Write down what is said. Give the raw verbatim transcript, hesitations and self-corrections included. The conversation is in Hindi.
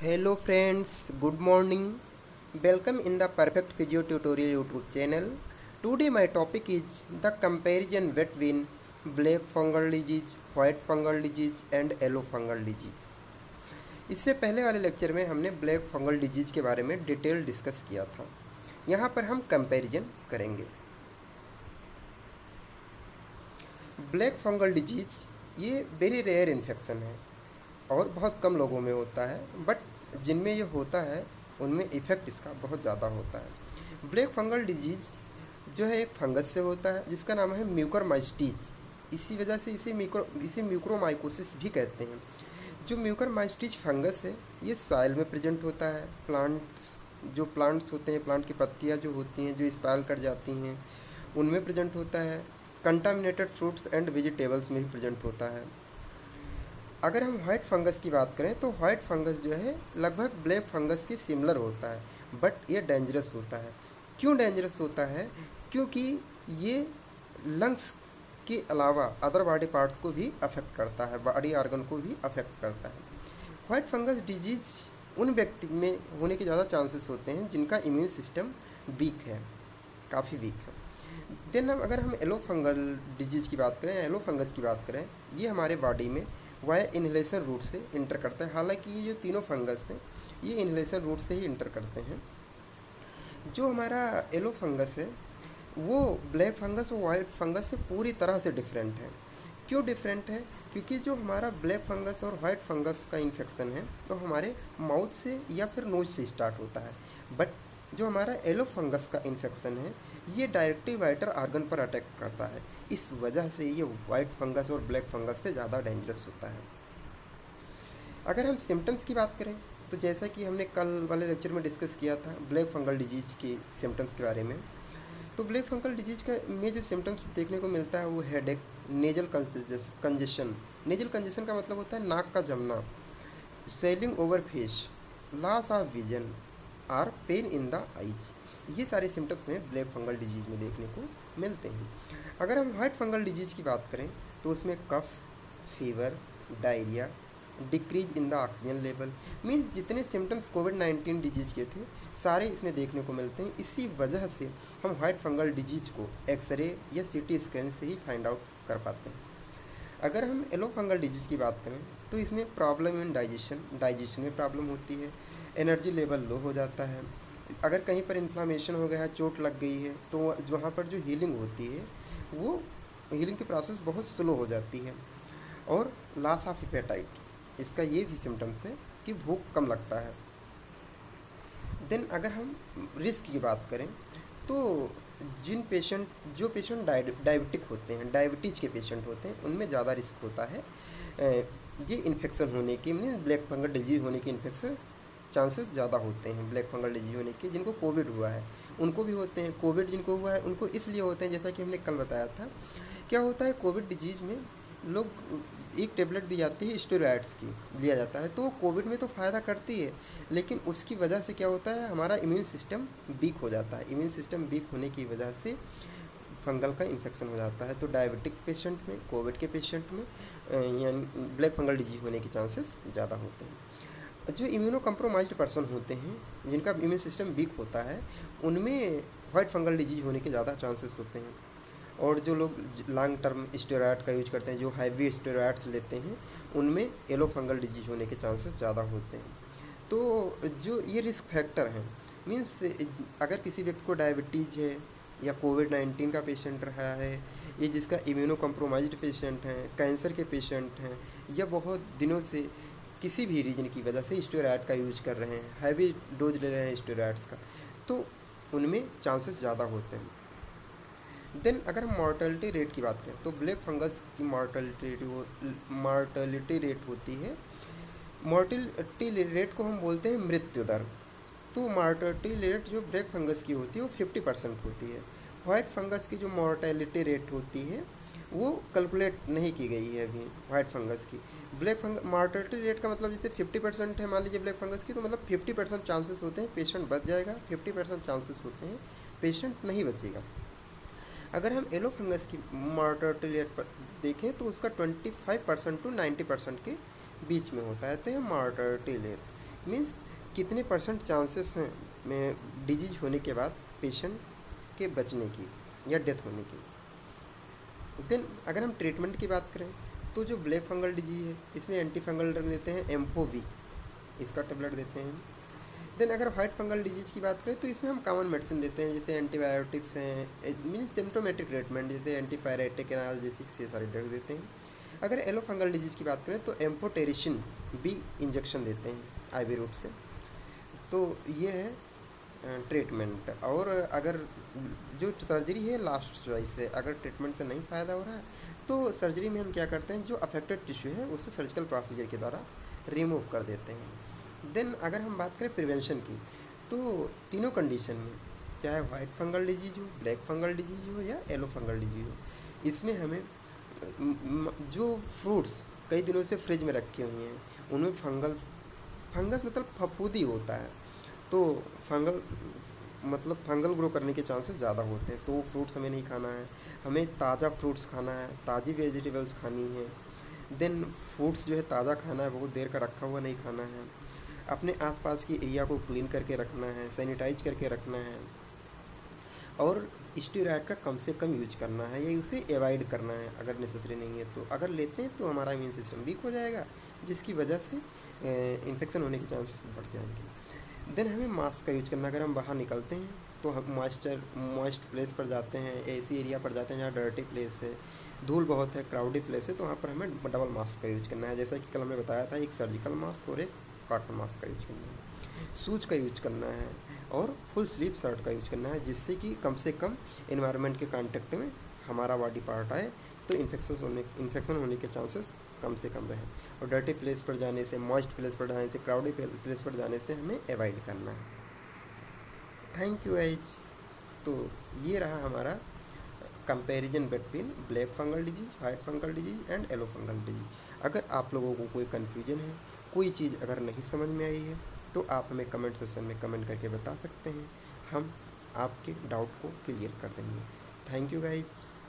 Hello friends, good morning. Welcome in the Perfect Physio Tutorial YouTube channel. Today my topic is the comparison between black fungal disease, white fungal disease and yellow fungal disease. इससे पहले वाले लेक्चर में हमने ब्लैक फंगल डिजीज के बारे में डिटेल डिस्कस किया था। यहाँ पर हम कंपैरिजन करेंगे। ब्लैक फंगल डिजीज ये वेरी रेयर इन्फेक्शन है और बहुत कम लोगों में होता है, बट जिनमें ये होता है उनमें इफ़ेक्ट इसका बहुत ज़्यादा होता है। ब्लैक फंगल डिजीज जो है एक फंगस से होता है जिसका नाम है म्यूकरमाइस्टीज। इसी वजह से इसे म्यूकर इसे म्यूक्रोमाइकोसिस भी कहते हैं। जो म्यूकरमाइस्टीज फंगस है ये सॉइल में प्रेजेंट होता है। प्लांट्स जो प्लांट्स होते हैं, प्लांट की पत्तियाँ जो होती हैं जो स्पाइल कर जाती हैं उनमें प्रेजेंट होता है। कंटामिनेटेड फ्रूट्स एंड वेजिटेबल्स में भी प्रेजेंट होता है। अगर हम वाइट फंगस की बात करें तो वाइट फंगस जो है लगभग ब्लैक फंगस के सिमिलर होता है, बट ये डेंजरस होता है। क्यों डेंजरस होता है? क्योंकि ये लंग्स के अलावा अदर बॉडी पार्ट्स को भी अफेक्ट करता है, बॉडी ऑर्गन को भी अफेक्ट करता है। वाइट फंगस डिजीज उन व्यक्ति में होने के ज़्यादा चांसेस होते हैं जिनका इम्यून सिस्टम वीक है, काफ़ी वीक है। देन अगर हम येलो फंगल डिजीज़ की बात करें, येलो फंगस की बात करें, ये हमारे बॉडी में वाया इनहेलेशन रूट से इंटर करता है। हालांकि ये जो तीनों फंगस हैं ये इनहेलेशन रूट से ही इंटर करते हैं। जो हमारा येलो फंगस है वो ब्लैक फंगस और वाइट फंगस से पूरी तरह से डिफरेंट है। क्यों डिफरेंट है? क्योंकि जो हमारा ब्लैक फंगस और वाइट फंगस का इन्फेक्शन है तो हमारे माउथ से या फिर नोज से स्टार्ट होता है, बट जो हमारा येलो फंगस का इन्फेक्शन है ये डायरेक्टली वाइटर आर्गन पर अटैक करता है। इस वजह से ये वाइट फंगस और ब्लैक फंगस से ज़्यादा डेंजरस होता है। अगर हम सिम्टम्स की बात करें तो जैसा कि हमने कल वाले लेक्चर में डिस्कस किया था ब्लैक फंगल डिजीज़ के सिम्टम्स के बारे में, तो ब्लैक फंगल डिजीज़ का में जो सिम्टम्स देखने को मिलता है वो headache, nasal congestion. Nasal congestion का मतलब होता है नाक का जमना, swelling over face, loss of vision और पेन इन द आइज। ये सारे सिम्टम्स में ब्लैक फंगल डिजीज़ में देखने को मिलते हैं। अगर हम वाइट फंगल डिजीज़ की बात करें तो उसमें cough, fever, diarrhoea, decrease in the oxygen level, means जितने सिम्टम्स कोविड नाइन्टीन डिजीज़ के थे सारे इसमें देखने को मिलते हैं। इसी वजह से हम वाइट फंगल डिजीज़ को एक्सरे या सीटी स्कैन से ही फाइंड आउट कर पाते हैं। अगर हम येलो फंगल डिजीज़ की बात करें तो इसमें प्रॉब्लम इन डाइजेशन डाइजेशन में प्रॉब्लम होती है, एनर्जी लेवल लो हो जाता है। अगर कहीं पर इन्फ्लामेशन हो गया है, चोट लग गई है, तो वहाँ पर जो हीलिंग होती है वो हीलिंग की प्रोसेस बहुत स्लो हो जाती है। और लॉस ऑफ एपेटाइट, इसका ये भी सिम्टम्स है कि भूख कम लगता है। देन अगर हम रिस्क की बात करें तो जिन पेशेंट जो पेशेंट डायबिटिक होते हैं, डायबिटीज़ के पेशेंट होते हैं, उनमें ज़्यादा रिस्क होता है ये इन्फेक्शन होने के, मीन्स ब्लैक फंगल डिजीज होने के इन्फेक्शन चांसेस ज़्यादा होते हैं। ब्लैक फंगल डिजीज होने के जिनको कोविड हुआ है उनको भी होते हैं, कोविड जिनको हुआ है उनको इसलिए होते हैं, जैसा कि हमने कल बताया था। क्या होता है कोविड डिजीज़ में लोग एक टेबलेट दी जाती है स्टेरॉइड्स की, लिया जाता है, तो कोविड में तो फ़ायदा करती है, लेकिन उसकी वजह से क्या होता है हमारा इम्यून सिस्टम वीक हो जाता है। इम्यून सिस्टम वीक होने की वजह से फंगल का इन्फेक्शन हो जाता है। तो डायबिटिक पेशेंट में, कोविड के पेशेंट में यानी ब्लैक फंगल डिजीज होने के चांसेस ज़्यादा होते हैं। जो इम्यूनो कम्प्रोमाइज्ड पर्सन होते हैं, जिनका इम्यून सिस्टम वीक होता है, उनमें वाइट फंगल डिजीज होने के ज़्यादा चांसेस होते हैं। और जो लोग लॉन्ग टर्म स्टेरॉइड का यूज करते हैं, जो हैवी स्टेरॉइड्स लेते हैं, उनमें येलो फंगल डिजीज होने के चांसेस ज़्यादा होते हैं। तो जो ये रिस्क फैक्टर हैं, मीन्स अगर किसी व्यक्ति को डायबिटीज़ है या कोविड नाइन्टीन का पेशेंट रहा है, ये जिसका इम्यूनो कम्प्रोमाइज्ड पेशेंट हैं, कैंसर के पेशेंट हैं, या बहुत दिनों से किसी भी रीजन की वजह से स्टेरॉइड का यूज कर रहे हैं, हैवी डोज ले रहे हैं स्टेरॉइड्स का, तो उनमें चांसेस ज़्यादा होते हैं। देन अगर हम मॉर्टेलिटी रेट की बात करें तो ब्लैक फंगस की मॉर्टेलिटी मॉर्टेलिटी रेट होती है, मॉर्टेलिटी रेट को हम बोलते हैं मृत्यु दर। तो मॉर्टेलिटी रेट जो ब्लैक फंगस की होती है वो फिफ्टी परसेंट होती है। वाइट फंगस की जो मॉर्टेलिटी रेट होती है वो कैलकुलेट नहीं की गई है अभी वाइट फंगस की। ब्लैक फंगस मॉर्टेलिटी रेट का मतलब जैसे फिफ्टी परसेंट है मान लीजिए ब्लैक फंगस की, तो मतलब फिफ्टी परसेंट चांसेस होते हैं पेशेंट बच जाएगा, फिफ्टी परसेंट चांसेस होते हैं पेशेंट नहीं बचेगा। अगर हम येलो फंगस की मॉर्टेलिटी रेट पर देखें तो उसका twenty five percent to ninety percent के बीच में होता है, तो यह मॉर्टेलिटी रेट। मीन्स कितने परसेंट चांसेस हैं में डिजीज होने के बाद पेशेंट के बचने की या डेथ होने की। देन अगर हम ट्रीटमेंट की बात करें तो जो ब्लैक फंगल डिजीज है इसमें एंटी फंगल ड्रग देते हैं एम्फोवी, इसका टेबलेट देते हैं। देन अगर वाइट फंगल डिजीज की बात करें तो इसमें हम कॉमन मेडिसिन देते हैं, जैसे एंटीबायोटिक्स हैं, मीन सिम्टोमेटिक ट्रीटमेंट जैसे एंटीपायरेटिक एनाल्जेसिक्स, ये सारे ड्रग देते हैं। अगर येलो फंगल डिजीज की बात करें तो एम्फोटेरिसिन बी इंजेक्शन देते हैं आईवी रूट से। तो ये है ट्रीटमेंट। और अगर जो सर्जरी है लास्ट चॉइस है, अगर ट्रीटमेंट से नहीं फ़ायदा हो रहा है तो सर्जरी में हम क्या करते हैं, जो अफेक्टेड टिश्यू है उसे सर्जिकल प्रोसीजर के द्वारा रिमूव कर देते हैं। देन अगर हम बात करें प्रिवेंशन की तो तीनों कंडीशन में, चाहे वाइट फंगल डिजीज हो, ब्लैक फंगल डिजीज हो या येलो फंगल डिजीज हो, इसमें हमें जो फ्रूट्स कई दिनों से फ्रिज में रखे हुए हैं उनमें फंगल फंगस मतलब फफूंदी होता है, तो फंगल मतलब फंगल ग्रो करने के चांसेस ज़्यादा होते हैं। तो फ्रूट्स हमें नहीं खाना है, हमें ताज़ा फ्रूट्स खाना है, ताज़ी वेजिटेबल्स खानी है। देन फ्रूट्स जो है ताज़ा खाना है, बहुत देर का रखा हुआ नहीं खाना है। अपने आसपास की एरिया को क्लीन करके रखना है, सैनिटाइज करके रखना है, और स्टेरॉयड का कम से कम यूज करना है या उसे एवॉइड करना है अगर नेसेसरी नहीं है तो। अगर लेते हैं तो हमारा इम्यून सिस्टम वीक हो जाएगा, जिसकी वजह से इन्फेक्शन होने के चांसेस बढ़ जाएंगे। देन हमें मास्क का यूज करना, अगर हम बाहर निकलते हैं तो हम मॉइस्चर मॉइस्ट प्लेस पर जाते हैं, ऐसी एरिया पर जाते हैं जहाँ डर्टी प्लेस है, धूल बहुत है, क्राउडी प्लेस है, तो वहाँ पर हमें डबल मास्क का यूज करना है। जैसा कि कल हमने बताया था, एक सर्जिकल मास्क और एक कॉटन मास्क का यूज करना है। शूज का यूज करना है और फुल स्लीव शर्ट का यूज करना है, जिससे कि कम से कम एनवायरनमेंट के कांटेक्ट में हमारा बॉडी पार्ट आए तो इन्फेक्शन होने इन्फेक्शन होने के चांसेस कम से कम रहें। और डर्टी प्लेस पर जाने से, मॉइस्ट प्लेस पर जाने से, क्राउडी प्लेस पर जाने से हमें अवॉइड करना है। थैंक यू एच। तो ये रहा हमारा comparison between black fungal disease, white fungal disease and yellow fungal disease. अगर आप लोगों को कोई कन्फ्यूजन है, कोई चीज़ अगर नहीं समझ में आई है तो आप हमें कमेंट सेक्शन में कमेंट करके बता सकते हैं, हम आपके डाउट को क्लियर कर देंगे। Thank you guys.